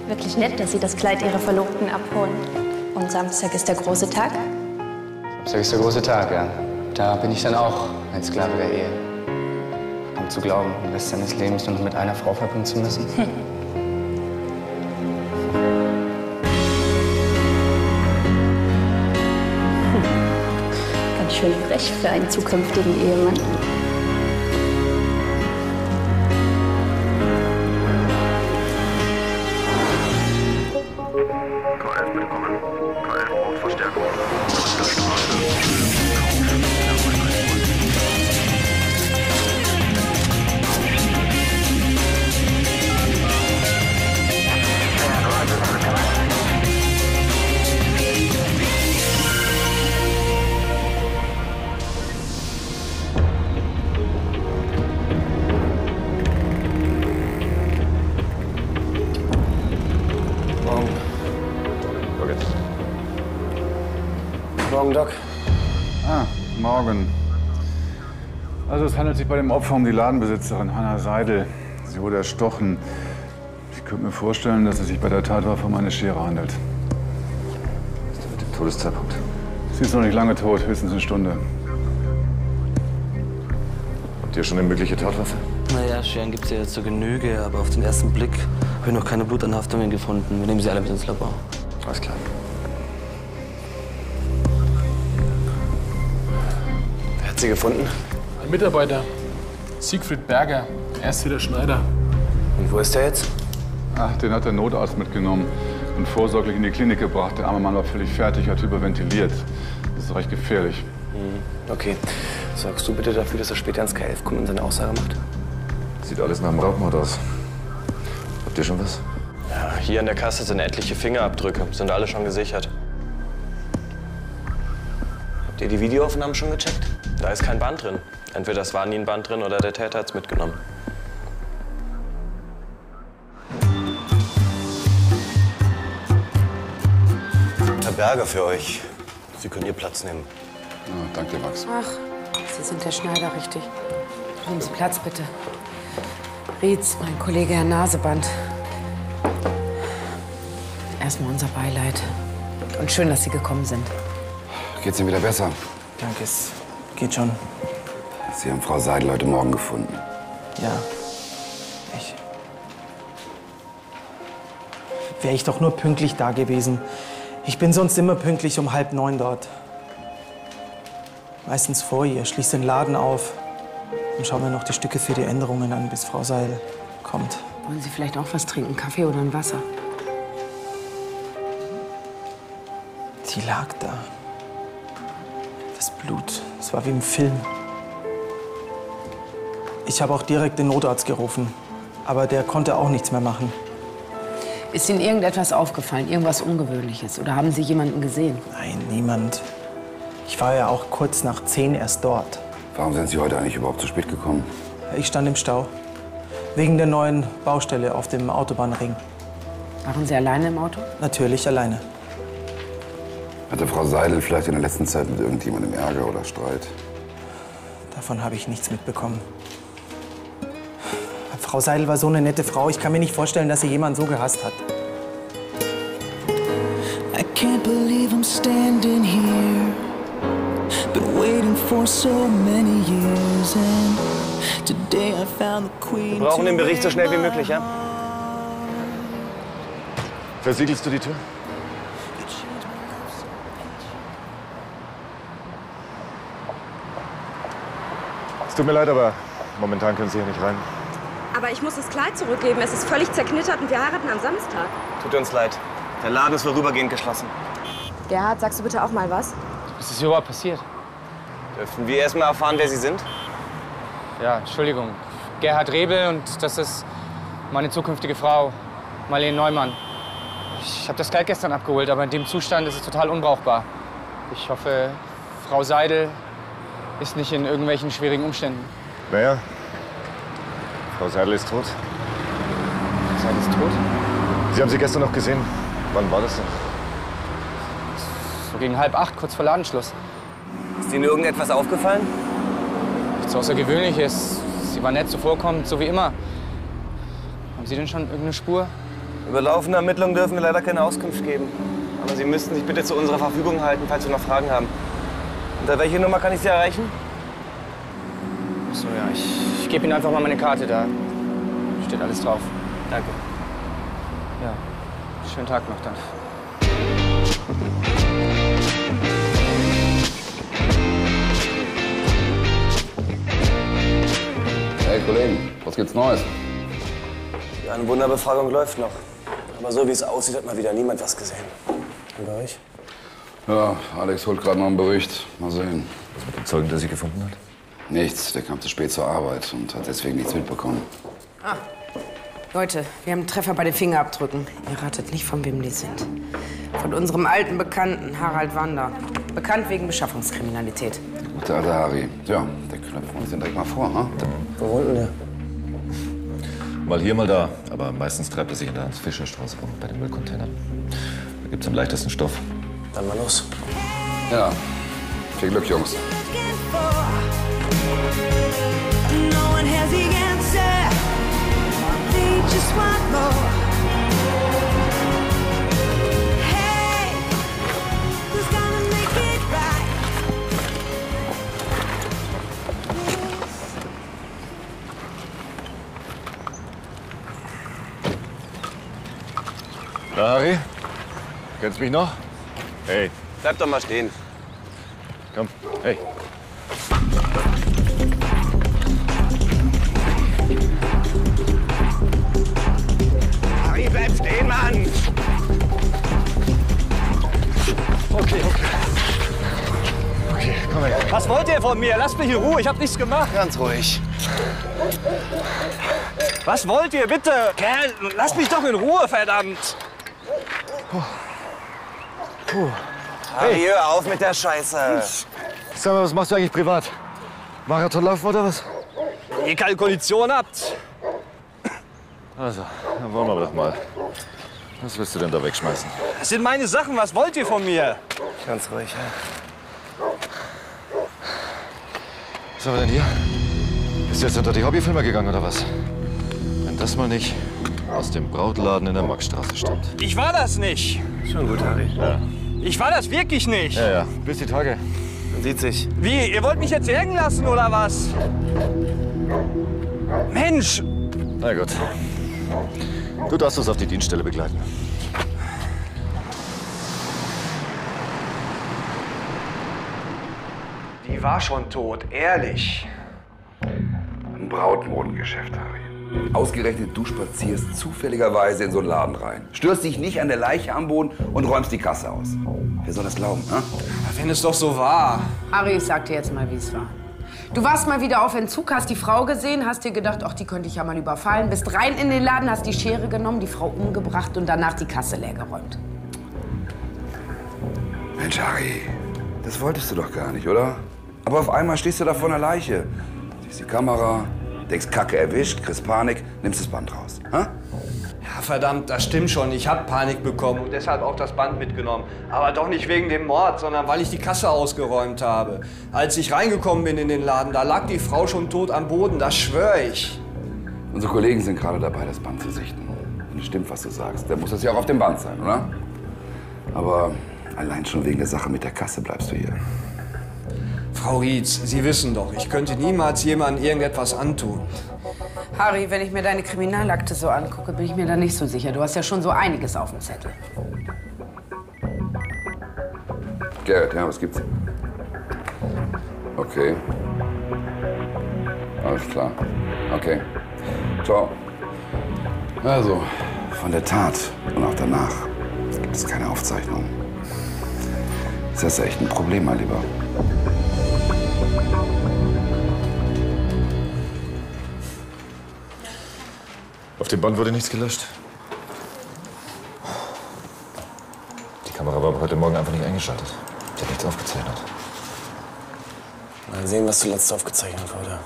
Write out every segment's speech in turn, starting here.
Wirklich nett, dass Sie das Kleid Ihrer Verlobten abholen. Und Samstag ist der große Tag? Samstag ist der große Tag, ja. Da bin ich dann auch ein Sklave der Ehe. Um zu glauben, den Rest seines Lebens nur noch mit einer Frau verbringen zu müssen. Ganz schön frech für einen zukünftigen Ehemann. K11 bekommen. K11 braucht Verstärkung. Morgen, Doc. Morgen. Also es handelt sich bei dem Opfer um die Ladenbesitzerin Hanna Seidel. Sie wurde erstochen. Ich könnte mir vorstellen, dass es sich bei der Tatwaffe um eine Schere handelt. Was ist denn mit dem Todeszeitpunkt? Sie ist noch nicht lange tot, höchstens eine Stunde. Habt ihr schon eine mögliche Tatwaffe? Naja, Scheren gibt's ja jetzt zur Genüge, aber auf den ersten Blick habe ich noch keine Blutanhaftungen gefunden. Wir nehmen sie alle mit ins Labor. Alles klar. Wer hat sie gefunden? Ein Mitarbeiter, Siegfried Berger. Er ist hier der Schneider. Und wo ist der jetzt? Ach, den hat der Notarzt mitgenommen und vorsorglich in die Klinik gebracht. Der arme Mann war völlig fertig, hat hyperventiliert. Das ist recht gefährlich. Okay. Sorgst du bitte dafür, dass er später ins K11 kommt und seine Aussage macht? Sieht alles nach einem Raubmord aus. Habt ihr schon was? Ja, hier an der Kasse sind etliche Fingerabdrücke. Sind alle schon gesichert. Habt ihr die Videoaufnahmen schon gecheckt? Da ist kein Band drin. Entweder es war nie ein Band drin oder der Täter hat's mitgenommen. Herr Berger für euch. Sie können hier Platz nehmen. Ja, danke, Max. Ach, Sie sind der Schneider, richtig. Nehmen Sie Platz, bitte. Rietz, mein Kollege Herr Naseband. Erstmal unser Beileid. Und schön, dass Sie gekommen sind. Geht's Ihnen wieder besser? Danke, es geht schon. Sie haben Frau Seidel heute Morgen gefunden. Ja. Wäre ich doch nur pünktlich da gewesen. Ich bin sonst immer pünktlich um 8:30 dort. Meistens vor ihr, schließe den Laden auf und schaue mir noch die Stücke für die Änderungen an, bis Frau Seidel kommt. Wollen Sie vielleicht auch was trinken? Kaffee oder ein Wasser? Sie lag da. Das Blut, es war wie im Film. Ich habe auch direkt den Notarzt gerufen, aber der konnte auch nichts mehr machen. Ist Ihnen irgendetwas aufgefallen, irgendwas Ungewöhnliches? Oder haben Sie jemanden gesehen? Nein, niemand. Ich war ja auch kurz nach 10 erst dort. Warum sind Sie heute eigentlich überhaupt zu spät gekommen? Ich stand im Stau. Wegen der neuen Baustelle auf dem Autobahnring. Waren Sie alleine im Auto? Natürlich alleine. Hatte Frau Seidel vielleicht in der letzten Zeit mit irgendjemandem Ärger oder Streit? Davon habe ich nichts mitbekommen. Frau Seidel war so eine nette Frau. Ich kann mir nicht vorstellen, dass sie jemanden so gehasst hat. I can't believe I'm standing here. Been waiting for so many years and today I found the queen. Wir brauchen den Bericht so schnell wie möglich, ja? Versiegelst du die Tür? Es tut mir leid, aber momentan können Sie hier nicht rein. Aber ich muss das Kleid zurückgeben. Es ist völlig zerknittert und wir heiraten am Samstag. Tut uns leid. Der Laden ist vorübergehend geschlossen. Gerhard, sagst du bitte auch mal was? Was ist überhaupt passiert? Dürfen wir erst mal erfahren, wer Sie sind? Ja, Entschuldigung. Gerhard Rebel und das ist meine zukünftige Frau, Marlene Neumann. Ich habe das Kleid gestern abgeholt, aber in dem Zustand ist es total unbrauchbar. Ich hoffe, Frau Seidel ist nicht in irgendwelchen schwierigen Umständen. Naja, Frau Seidel ist tot. Seidel ist tot? Sie haben sie gestern noch gesehen. Wann war das denn? So gegen 7:30, kurz vor Ladenschluss. Ist Ihnen irgendetwas aufgefallen? Nichts Außergewöhnliches. Sie war nett zuvorkommend, so wie immer. Haben Sie denn schon irgendeine Spur? Über laufende Ermittlungen dürfen wir leider keine Auskunft geben. Aber Sie müssten sich bitte zu unserer Verfügung halten, falls Sie noch Fragen haben. Unter welche Nummer kann ich Sie erreichen? So, ja, ich gebe Ihnen einfach mal meine Karte, da steht alles drauf. Danke. Ja, schönen Tag noch dann. Hey Kollegen, was gibt's Neues? Ja, eine Wunderbefragung läuft noch. Aber so wie es aussieht, hat mal wieder niemand was gesehen. Und bei euch? Ja, Alex holt gerade noch einen Bericht. Mal sehen. Was mit dem Zeugen, der sie gefunden hat? Nichts, der kam zu spät zur Arbeit und hat deswegen nichts mitbekommen. Ah, Leute, wir haben einen Treffer bei den Fingerabdrücken. Ihr ratet nicht, von wem die sind. Von unserem alten Bekannten, Harald Wander. Bekannt wegen Beschaffungskriminalität. Der gute alte Harry. Ja, der knöpft uns den direkt mal vor, ha? Wo wohnt denn der? Mal hier, mal da. Aber meistens treibt er sich in der Hans-Fischer-Straße rum, bei den Müllcontainern. Da gibt's am leichtesten Stoff. Dann mal los. Ja, viel Glück, Jungs. No one has the answer. They just want more. Hey, who's gonna make it right? Na, Harry? Kennst mich noch? Hey. Bleib doch mal stehen. Komm, hey. Harry, bleib stehen, Mann! Okay. Okay, komm her. Was wollt ihr von mir? Lasst mich in Ruhe, ich hab nichts gemacht. Ganz ruhig. Was wollt ihr, bitte? Kerl, lasst mich doch in Ruhe, verdammt! Harry, hör auf mit der Scheiße. Sag mal, was machst du eigentlich privat? Marathonlauf oder was? Ihr keine Kondition habt. Also, dann wollen wir doch mal. Was willst du denn da wegschmeißen? Das sind meine Sachen, was wollt ihr von mir? Ganz ruhig, ja. Was haben wir denn hier? Bist du jetzt unter die Hobbyfilmer gegangen oder was? Wenn das mal nicht aus dem Brautladen in der Maxstraße stammt. Ich war das nicht. Schon gut, Harry. Ja. Ich war das wirklich nicht. Ja. Bis die Tage. Man sieht sich. Wie, ihr wollt mich jetzt hängen lassen oder was? Mensch! Na gut. Du darfst uns auf die Dienststelle begleiten. Die war schon tot, ehrlich. Ein Brautmodengeschäft, Harry. Ausgerechnet du spazierst zufälligerweise in so einen Laden rein. Störst dich nicht an der Leiche am Boden und räumst die Kasse aus. Wer soll das glauben, ha? Wenn es doch so war. Harry, ich sag dir jetzt mal, wie es war. Du warst mal wieder auf Entzug, hast die Frau gesehen, hast dir gedacht, ach, die könnte ich ja mal überfallen, bist rein in den Laden, hast die Schere genommen, die Frau umgebracht und danach die Kasse leergeräumt. Mensch, Harry, das wolltest du doch gar nicht, oder? Aber auf einmal stehst du da vor einer Leiche. Siehst die Kamera, denkst, Kacke erwischt, kriegst Panik, nimmst das Band raus. Ha? Ja, verdammt, das stimmt schon. Ich hab Panik bekommen und deshalb auch das Band mitgenommen. Aber doch nicht wegen dem Mord, sondern weil ich die Kasse ausgeräumt habe. Als ich reingekommen bin in den Laden, da lag die Frau schon tot am Boden, das schwöre ich. Unsere Kollegen sind gerade dabei, das Band zu sichten. Und es stimmt, was du sagst. Dann muss das ja auch auf dem Band sein, oder? Aber allein schon wegen der Sache mit der Kasse bleibst du hier. Frau Rietz, Sie wissen doch, ich könnte niemals jemandem irgendetwas antun. Harry, wenn ich mir deine Kriminalakte so angucke, bin ich mir da nicht so sicher. Du hast ja schon so einiges auf dem Zettel. Gerrit, ja, was gibt's? Okay. Alles klar. Okay. Ciao. Also, von der Tat und auch danach gibt es keine Aufzeichnungen. Das ist echt ein Problem, mein Lieber. Auf dem Band wurde nichts gelöscht. Die Kamera war aber heute Morgen einfach nicht eingeschaltet. Die hat nichts aufgezeichnet. Mal sehen, was zuletzt aufgezeichnet wurde.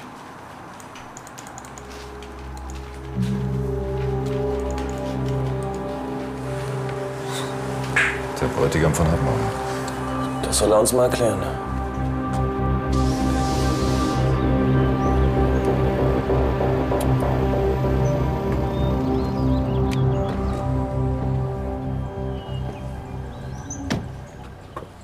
Der Bräutigam von Hartmann. Das soll er uns mal erklären.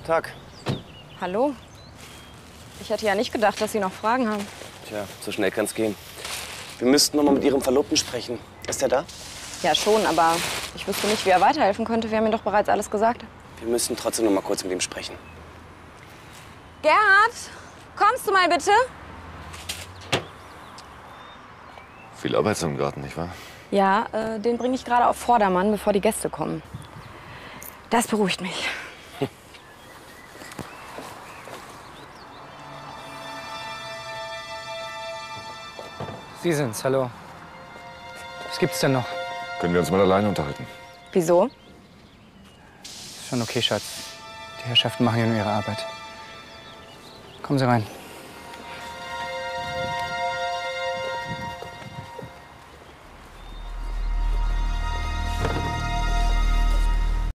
Tag. Hallo. Ich hätte ja nicht gedacht, dass Sie noch Fragen haben. Tja, so schnell kann's gehen. Wir müssten noch mal mit Ihrem Verlobten sprechen. Ist er da? Ja, schon, aber ich wüsste nicht, wie er weiterhelfen könnte. Wir haben ihm doch bereits alles gesagt. Wir müssen trotzdem noch mal kurz mit ihm sprechen. Gerhard, kommst du mal bitte? Viel Arbeit im Garten, nicht wahr? Ja, den bringe ich gerade auf Vordermann, bevor die Gäste kommen. Das beruhigt mich. Sie sind's, hallo. Was gibt's denn noch? Können wir uns mal alleine unterhalten? Wieso? Ist schon okay, Schatz. Die Herrschaften machen ja nur ihre Arbeit. Kommen Sie rein.